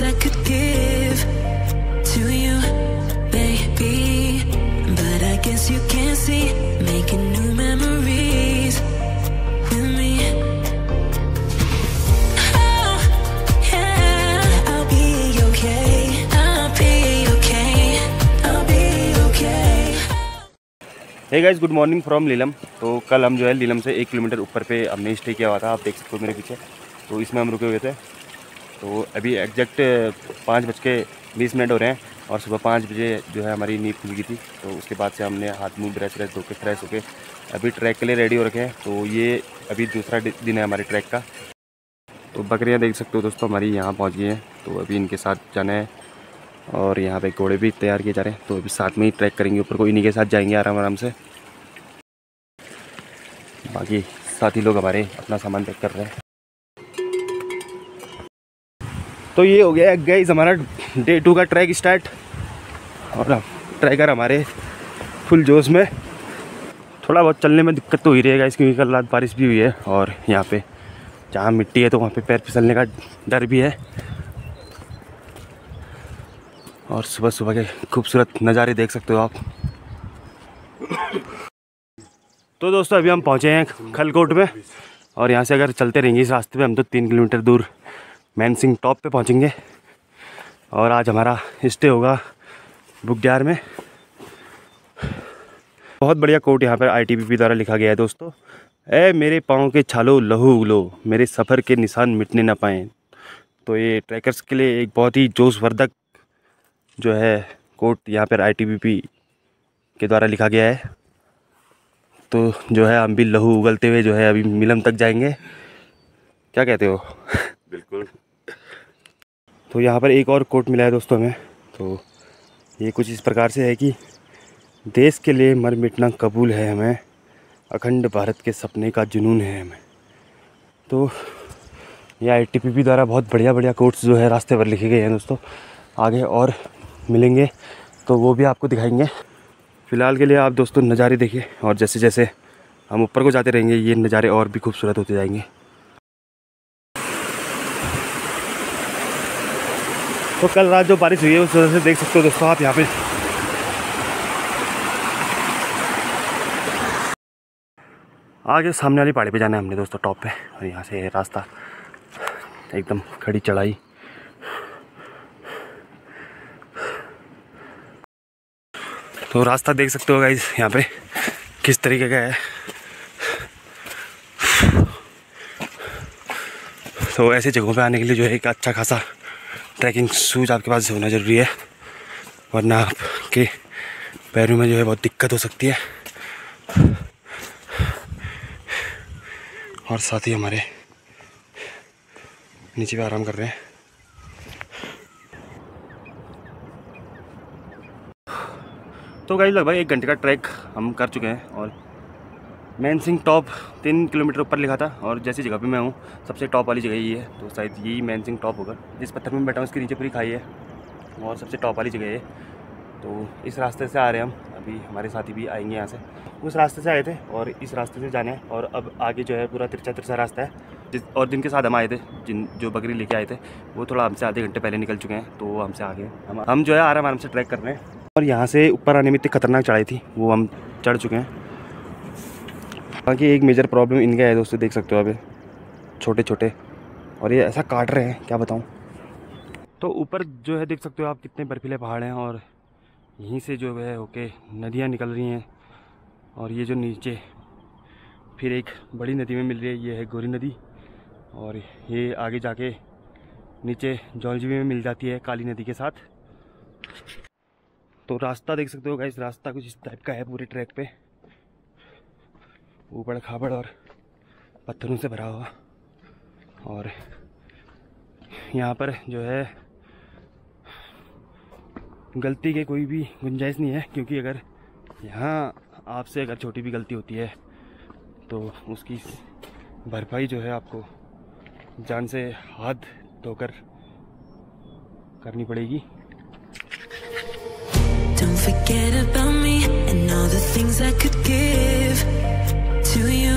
things I could give to you, baby, but I guess you can't see, making new memories with me. Oh, yeah, I'll be okay, I'll be okay, I'll be okay. Hey guys, good morning from लीलम। तो कल हम जो है लीलम से 1 kilometre ऊपर पे हमने स्टे किया हुआ था, आप देख सकते हो मेरे पीछे। तो इसमें हम रुके हुए थे। तो अभी एग्जैक्ट 5:20 हो रहे हैं और सुबह 5 बजे जो है हमारी नींद खुल गई थी। तो उसके बाद से हमने हाथ मुँह ब्रश धो के फ्रेश होके अभी ट्रैक के लिए रेडी हो रखे हैं। तो ये अभी दूसरा दिन है हमारे ट्रैक का। तो बकरियाँ देख सकते हो दोस्तों हमारी यहाँ पहुँच गई हैं। तो अभी इनके साथ जाना है और यहाँ पे घोड़े भी तैयार किए जा रहे हैं। तो अभी साथ में ही ट्रैक करेंगे ऊपर को, इन्हीं के साथ जाएंगे आराम आराम से। बाकी साथी लोग हमारे अपना सामान पैक कर रहे हैं। तो ये हो गया गाइस हमारा डे 2 का ट्रैक स्टार्ट। और अब ट्रैकर हमारे फुल जोश में। थोड़ा बहुत चलने में दिक्कत तो हो ही रही है गाइस, क्योंकि कल रात बारिश भी हुई है और यहाँ पे जहाँ मिट्टी है तो वहाँ पे पैर फिसलने का डर भी है। और सुबह सुबह के खूबसूरत नज़ारे देख सकते हो आप। तो दोस्तों अभी हम पहुँचे हैं खलकोट में और यहाँ से अगर चलते रहेंगे इस रास्ते पे हम तो 3 किलोमीटर दूर मैन सिंह टॉप पे पहुँचेंगे। और आज हमारा स्टे होगा बुग्याल में। बहुत बढ़िया कोट यहाँ पर ITBP द्वारा लिखा गया है दोस्तों। ए मेरे पाँव के छालो लहू उगलो, मेरे सफ़र के निशान मिटने ना पाएँ। तो ये ट्रैकर्स के लिए एक बहुत ही जोशवर्धक जो है कोट यहाँ पर ITBP के द्वारा लिखा गया है। तो जो है हम भी लहू उगलते हुए जो है अभी मीलम तक जाएंगे। क्या कहते हो? बिल्कुल। तो यहाँ पर एक और कोट मिला है दोस्तों हमें। तो ये कुछ इस प्रकार से है कि देश के लिए मर मिटना कबूल है हमें, अखंड भारत के सपने का जुनून है हमें। तो ये ITBP द्वारा बहुत बढ़िया बढ़िया कोट्स जो है रास्ते पर लिखे गए हैं दोस्तों। आगे और मिलेंगे तो वो भी आपको दिखाएंगे। फ़िलहाल के लिए आप दोस्तों नज़ारे देखिए और जैसे जैसे हम ऊपर को जाते रहेंगे ये नज़ारे और भी खूबसूरत होते जाएंगे। तो कल रात जो बारिश हुई है उस वजह से देख सकते हो दोस्तों आप यहाँ पे। आगे सामने वाली पहाड़ी पे जाना है हमने दोस्तों टॉप पे। और यहाँ से रास्ता एकदम खड़ी चढ़ाई। तो रास्ता देख सकते हो गाइस यहाँ पे किस तरीके का है। तो ऐसे जगहों पे आने के लिए जो है एक अच्छा खासा ट्रैकिंग शूज़ आपके पास होना ज़रूरी है, वरना आपके पैरों में जो है बहुत दिक्कत हो सकती है। और साथ ही हमारे नीचे पे आराम कर रहे हैं। तो गाइस लगभग 1 घंटे का ट्रैक हम कर चुके हैं और मैन सिंह टॉप 3 किलोमीटर ऊपर लिखा था। और जैसी जगह पे मैं हूँ सबसे टॉप वाली जगह यही है। तो शायद यही मैन सिंह टॉप होगा। जिस पत्थर में बैठा हूँ उसके नीचे पूरी खाई है और सबसे टॉप वाली जगह है। तो इस रास्ते से आ रहे हैं हम। अभी हमारे साथी भी आएंगे यहाँ से। उस रास्ते से आए थे और इस रास्ते से जाने हैं। और अब आगे जो है पूरा तिरछा रास्ता है। और जिनके साथ हम आए थे, जो बकरी लेके आए थे, वो थोड़ा हमसे आधे घंटे पहले निकल चुके हैं। तो वो हमसे आगे हम जो है आराम से ट्रैक कर रहे हैं। और यहाँ से ऊपर आने में इतनी खतरनाक चढ़ाई थी वो हम चढ़ चुके हैं। बाकी एक मेजर प्रॉब्लम इनका है दोस्तों, देख सकते हो अभी छोटे छोटे और ये ऐसा काट रहे हैं क्या बताऊँ। तो ऊपर जो है देख सकते हो आप कितने बर्फीले पहाड़ हैं और यहीं से जो है होके नदियाँ निकल रही हैं। और ये जो नीचे फिर एक बड़ी नदी में मिल रही है, ये है गोरी नदी। और ये आगे जाके नीचे जौलजीबी में मिल जाती है काली नदी के साथ। तो रास्ता देख सकते हो गाइस, रास्ता कुछ इस टाइप का है पूरे ट्रैक पे, ऊबड़ खाबड़ और पत्थरों से भरा हुआ। और यहाँ पर जो है गलती के कोई भी गुंजाइश नहीं है, क्योंकि अगर यहाँ आपसे अगर छोटी भी गलती होती है तो उसकी भरपाई जो है आपको जान से हाथ धोकर करनी पड़ेगी। Don't forget about me and all the things I could give to you,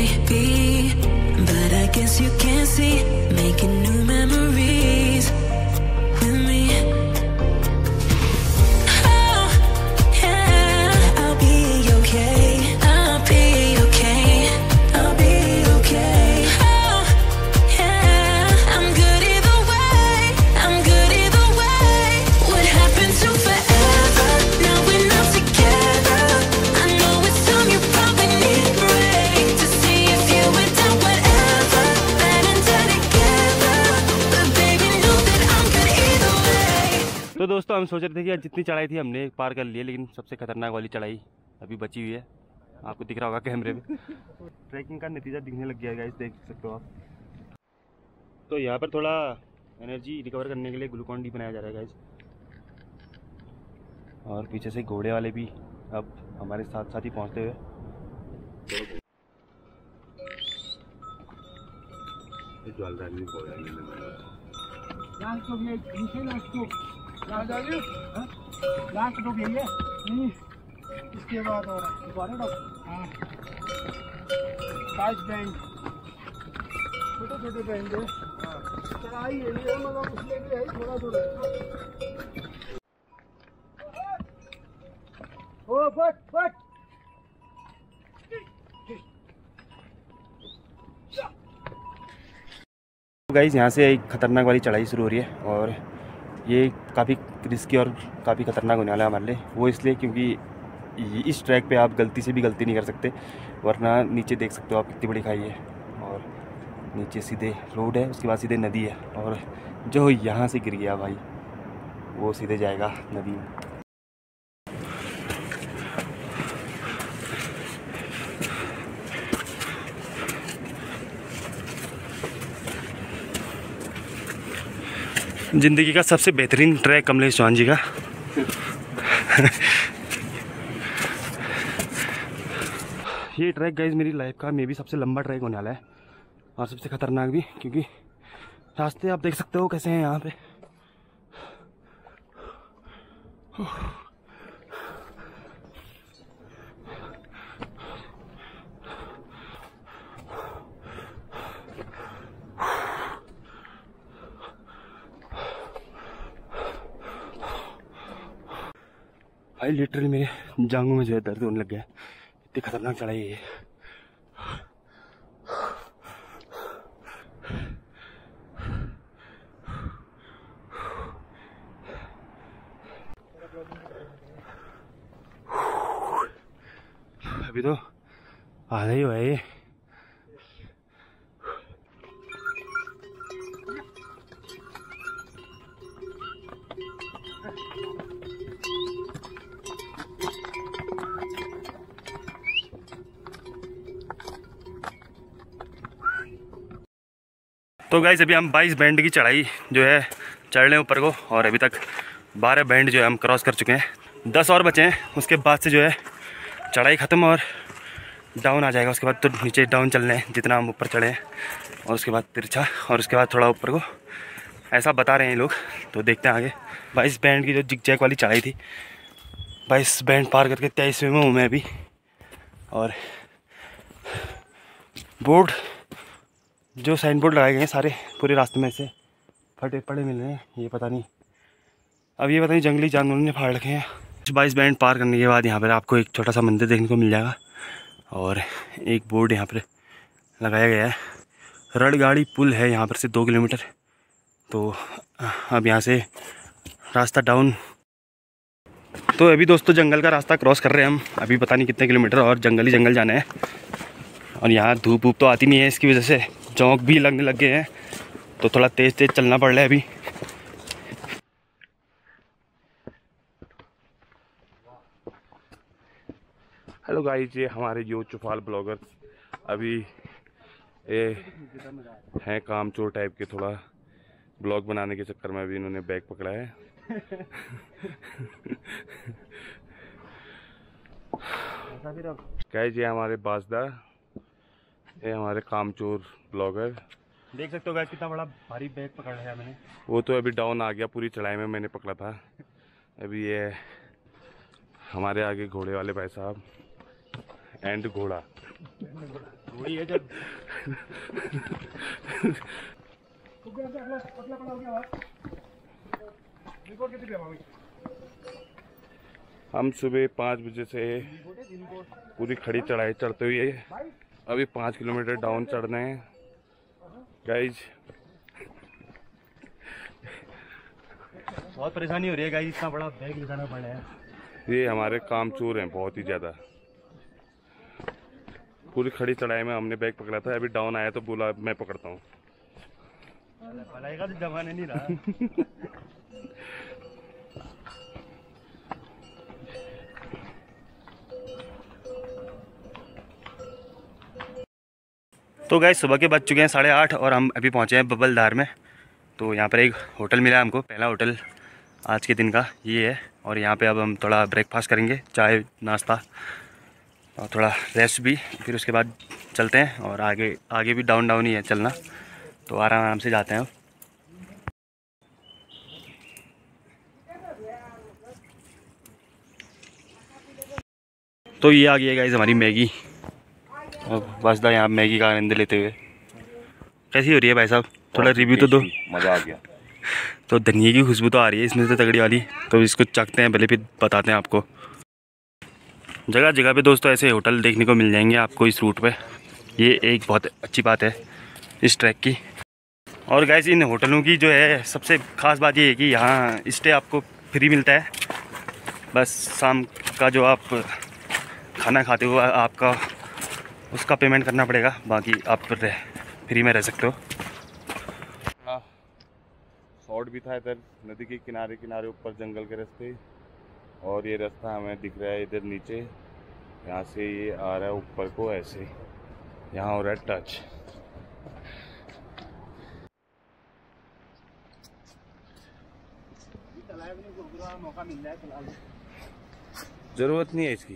baby, but I guess you can't see, making new memories दोस्तों हम सोच रहे थे कि जितनी चढ़ाई थी हमने पार कर ली है, लेकिन सबसे खतरनाक वाली चढ़ाई अभी बची हुई है। आपको दिख रहा होगा कैमरे में। ट्रैकिंग का नतीजा दिखने लग गया है गाइस, देख सकते हो आप। तो यहाँ पर थोड़ा एनर्जी रिकवर करने के लिए ग्लूकॉन डी बनाया जा रहा है गाइस। और पीछे से घोड़े वाले भी अब हमारे साथ साथ ही पहुँचते हुए। इसके बाद और हाँ बैंड छोटे छोटे बैंड है। चढ़ाई है ये, मतलब उसमें भी है थोड़ा थोड़ा। ओ बट गाइस यहाँ से एक खतरनाक वाली चढ़ाई शुरू हो रही है और ये काफ़ी रिस्की और काफ़ी खतरनाक होने वाला है हमारे लिए। वो इसलिए क्योंकि इस ट्रैक पे आप गलती से भी गलती नहीं कर सकते, वरना नीचे देख सकते हो आप कितनी बड़ी खाई है और नीचे सीधे रोड है, उसके बाद सीधे नदी है। और जो यहाँ से गिर गया भाई वो सीधे जाएगा नदी में। ज़िंदगी का सबसे बेहतरीन ट्रैक कमलेश चौहान जी का। ये ट्रैक गाइज मेरी लाइफ का मे भी सबसे लंबा ट्रैक होने वाला है और सबसे खतरनाक भी, क्योंकि रास्ते आप देख सकते हो कैसे हैं यहाँ पे। भाई लिटरली मेरे जांघों में जो है दर्द होने लग गया है, इतनी खतरनाक चढ़ाई है ये। अभी तो आधा ही हुआ है ये। तो गाइस अभी हम 22 बैंड की चढ़ाई जो है चढ़ रहे हैं ऊपर को, और अभी तक 12 बैंड जो है हम क्रॉस कर चुके हैं। 10 और बचे हैं, उसके बाद से जो है चढ़ाई ख़त्म और डाउन आ जाएगा। उसके बाद तो नीचे डाउन चलने हैं जितना हम ऊपर चढ़े हैं, और उसके बाद तिरछा, और उसके बाद थोड़ा ऊपर को, ऐसा बता रहे हैं ये लोग। तो देखते हैं आगे। 22 बैंड की जो जिग-जैग वाली चढ़ाई थी, 22 बैंड पार करके 23वें में हूँ मैं अभी। और बोर्ड जो साइन बोर्ड लगाए गए हैं सारे पूरे रास्ते में से फटे पड़े मिल रहे हैं। ये पता नहीं, अब ये पता नहीं जंगली जानवरों ने फाड़ रखे हैं। 22 बैंड पार करने के बाद यहाँ पर आपको एक छोटा सा मंदिर देखने को मिल जाएगा, और एक बोर्ड यहाँ पर लगाया गया है। रड़गाड़ी पुल है यहाँ पर से 2 किलोमीटर। तो अब यहाँ से रास्ता डाउन। तो अभी दोस्तों जंगल का रास्ता क्रॉस कर रहे हैं हम, अभी पता नहीं कितने किलोमीटर और जंगल ही जंगल जाना है। और यहाँ धूप वूप तो आती नहीं है, इसकी वजह से चौंक भी लगने लग गए हैं, तो थोड़ा तेज़ तेज़ चलना पड़ रहा है अभी। हेलो गाइस, ये हमारे यो चुफाल ब्लॉगर अभी ये हैं कामचोर टाइप के, थोड़ा ब्लॉग बनाने के चक्कर में अभी इन्होंने बैग पकड़ा है। गाइस ये हमारे बासदा, ये हमारे कामचोर ब्लॉगर। देख सकते हो गाइस कितना बड़ा भारी बैग पकड़ लिया मैंने। वो तो अभी डाउन आ गया, पूरी चढ़ाई में मैंने पकड़ा था। अभी ये हमारे आगे घोड़े वाले भाई साहब एंड घोड़ा वही है जब हम सुबह 5 बजे से पूरी खड़ी चढ़ाई चढ़ते हुए अभी 5 किलोमीटर डाउन चढ़ना है गाइज। बहुत परेशानी हो रही है गाइज, इतना बड़ा बैग लगाना पड़ रहा है। ये हमारे कामचोर हैं बहुत ही ज़्यादा। पूरी खड़ी चढ़ाई में हमने बैग पकड़ा था, अभी डाउन आया तो बोला मैं पकड़ता हूँ। जमाने नहीं रहा। तो गाइस सुबह के बज चुके हैं 8:30 और हम अभी पहुँचे हैं बबलदार में। तो यहाँ पर एक होटल मिला हमको, पहला होटल आज के दिन का ये है। और यहाँ पे अब हम थोड़ा ब्रेकफास्ट करेंगे, चाय नाश्ता और थोड़ा रेस्ट भी, फिर उसके बाद चलते हैं। और आगे भी डाउन ही है चलना, तो आराम से जाते हैं। तो ये आ गई है गाइस हमारी मैगी, और बस यहाँ मैगी का आनंद लेते हुए। कैसी हो रही है भाई साहब, थोड़ा रिव्यू तो दो। मज़ा आ गया। तो धनिया की खुशबू तो आ रही है इसमें से तगड़ी वाली, तो इसको चखते हैं पहले, फिर बताते हैं आपको। जगह जगह पे दोस्तों ऐसे होटल देखने को मिल जाएंगे आपको इस रूट पे, ये एक बहुत अच्छी बात है इस ट्रैक की। और गाइस इन होटलों की जो है सबसे ख़ास बात ये है कि यहाँ स्टे आपको फ्री मिलता है। बस शाम का जो आप खाना खाते हो आपका उसका पेमेंट करना पड़ेगा, बाकी आप फ्री में रह सकते हो। शॉर्ट भी था इधर नदी के किनारे किनारे ऊपर जंगल के रास्ते, और ये रास्ता हमें दिख रहा है इधर नीचे, यहाँ से ये आ रहा है ऊपर को ऐसे, यहाँ हो रहा है टच। मौका मिल जाए फिलहाल, ज़रूरत नहीं है इसकी।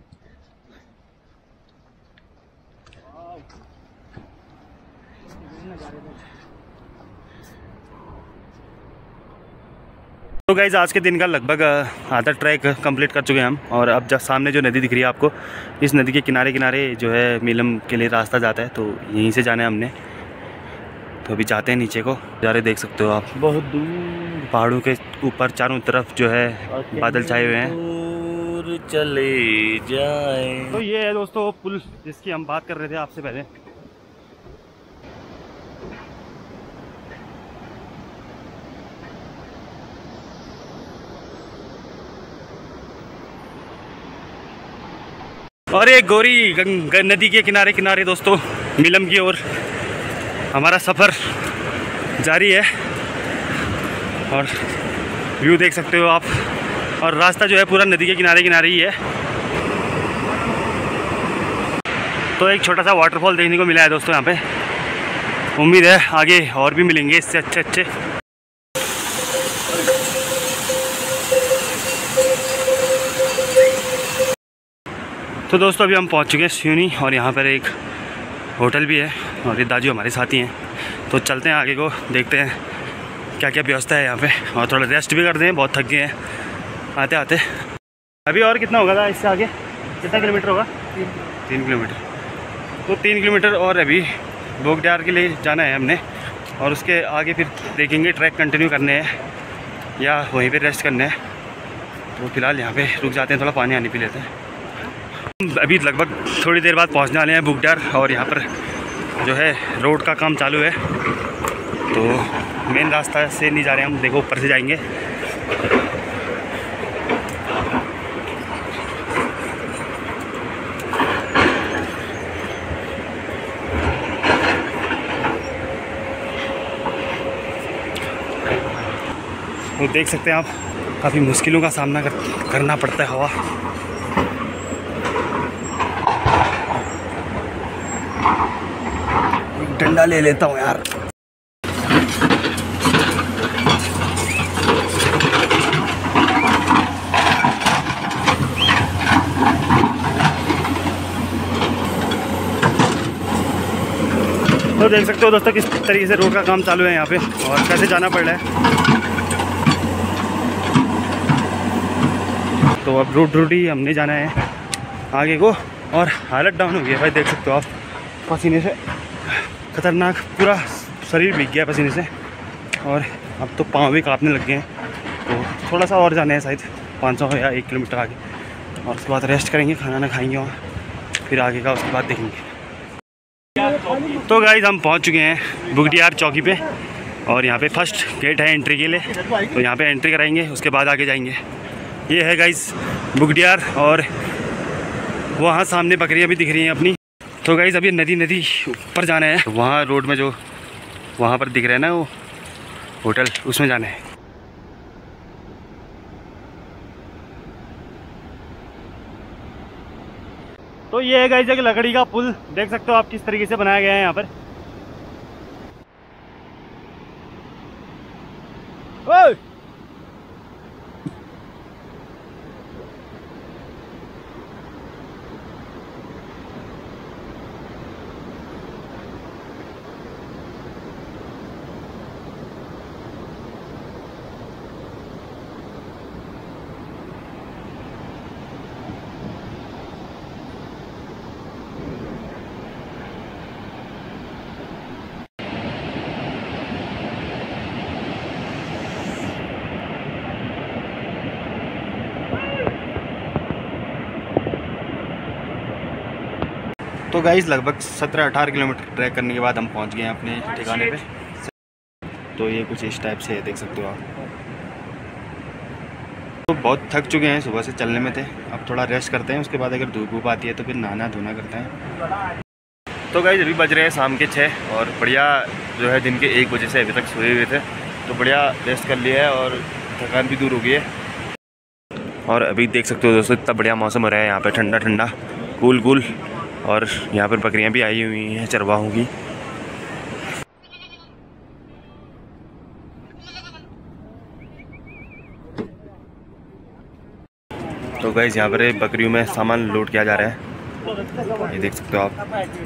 तो गाइस आज के दिन का लगभग आधा ट्रैक कंप्लीट कर चुके हैं हम। और अब जब सामने जो नदी दिख रही है आपको, इस नदी के किनारे किनारे जो है मीलम के लिए रास्ता जाता है, तो यहीं से जाना है हमने। तो अभी जाते हैं नीचे को, जा रहे देख सकते हो आप, बहुत दूर पहाड़ों के ऊपर चारों तरफ जो है बादल छाए हुए हैं। दूर चले जाए। तो ये है दोस्तों पुल जिसकी हम बात कर रहे थे आपसे पहले। और एक गोरी नदी के किनारे किनारे दोस्तों मीलम की ओर हमारा सफ़र जारी है। और व्यू देख सकते हो आप, और रास्ता जो है पूरा नदी के किनारे किनारे ही है। तो एक छोटा सा वाटरफॉल देखने को मिला है दोस्तों यहाँ पे, उम्मीद है आगे और भी मिलेंगे इससे अच्छे। तो दोस्तों अभी हम पहुँच चुके हैं सिवनी, और यहाँ पर एक होटल भी है और ये दाजू हमारे साथी हैं। तो चलते हैं आगे को, देखते हैं क्या क्या व्यवस्था है यहाँ पे, और थोड़ा रेस्ट भी करते हैं, बहुत थक गए हैं आते आते। अभी और कितना होगा था इससे आगे, कितना किलोमीटर होगा? 3 किलोमीटर। तो 3 किलोमीटर और अभी बोगडियार के लिए जाना है हमने, और उसके आगे फिर देखेंगे ट्रैक कंटिन्यू करने हैं या वहीं पर रेस्ट करना है। तो फिलहाल यहाँ पे रुक जाते हैं, थोड़ा पानी आने पी लेते हैं। अभी लगभग थोड़ी देर बाद पहुंचने वाले हैं बुगडियार, और यहाँ पर जो है रोड का काम चालू है, तो मेन रास्ता से नहीं जा रहे हम, देखो ऊपर से जाएंगे। तो देख सकते हैं आप, काफ़ी मुश्किलों का सामना करना पड़ता है। हवा डंडा ले लेता हूँ यार। तो देख सकते हो दोस्तों किस तरीके से रोड का काम चालू है यहाँ पे, और कैसे जाना पड़ रहा है। तो अब रोड ही हमने जाना है आगे को, और हालत डाउन हो गई है भाई, देख सकते हो आप, पसीने से खतरनाक, पूरा शरीर भीग गया पसीने से, और अब तो पाँव भी कांपने लग गए हैं। तो थोड़ा सा और जाना है शायद 500 या 1 किलोमीटर आगे, और उसके बाद रेस्ट करेंगे, खाना ना खाएंगे वहाँ, फिर आगे का उसके बाद देखेंगे। तो गाइस हम पहुँच चुके हैं बुगडियार चौकी पे, और यहाँ पे फर्स्ट गेट है एंट्री के लिए, तो यहाँ पे एंट्री कराएंगे, उसके बाद आगे जाएंगे। ये है गाइस बुगडियार, और वहाँ सामने बकरियाँ भी दिख रही हैं अपनी। तो गाइस अभी नदी ऊपर जाना है, वहाँ रोड में जो वहाँ पर दिख रहा है ना वो होटल, उसमें जाना है। तो तो ये है गाइस एक लकड़ी का पुल, देख सकते हो आप किस तरीके से बनाया गया है यहाँ पर। ओए! तो गाइस लगभग 17-18 किलोमीटर ट्रैक करने के बाद हम पहुंच गए हैं अपने ठिकाने पे। तो ये कुछ इस टाइप से है, देख सकते हो आप। तो बहुत थक चुके हैं, सुबह से चलने में थे, अब थोड़ा रेस्ट करते हैं, उसके बाद अगर धूप वूप आती है तो फिर नहाना धोना करते हैं। तो गाइस अभी बज रहे हैं शाम के 6 और बढ़िया जो है दिन के 1 बजे से अभी तक सोए हुए थे, तो बढ़िया रेस्ट कर लिया है और थकान भी दूर हो गई है। और अभी देख सकते हो दोस्तों इतना बढ़िया मौसम हो रहा है यहाँ पे, ठंडा ठंडा कूल कूल। और यहाँ पर बकरियाँ भी आई हुई हैं चरवाहों की। तो गाइस यहाँ पर बकरियों में सामान लोड किया जा रहा है, ये देख सकते हो आप।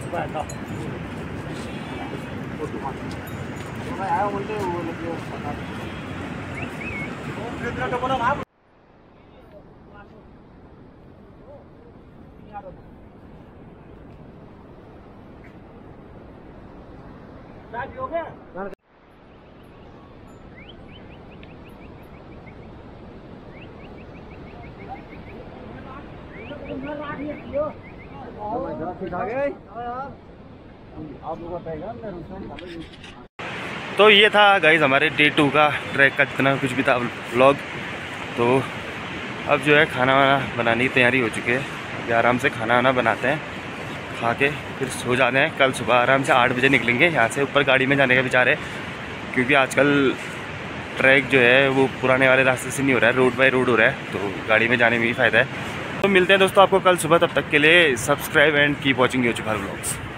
तो ये था गाइस हमारे डे 2 का ट्रैक का जितना कुछ भी था व्लॉग। तो अब जो है खाना वाना बनाने की तैयारी हो चुकी है, अभी आराम से खाना वाना बनाते हैं, खा के फिर सो जाते हैं। कल सुबह आराम से 8 बजे निकलेंगे यहाँ से। ऊपर गाड़ी में जाने का विचार है क्योंकि आजकल ट्रैक जो है वो पुराने वाले रास्ते से नहीं हो रहा है, रोड बाय रोड हो रहा है, तो गाड़ी में जाने में भी फ़ायदा है। तो मिलते हैं दोस्तों आपको कल सुबह, तब तक के लिए subscribe and keep watching your चुफार व्लॉग्स।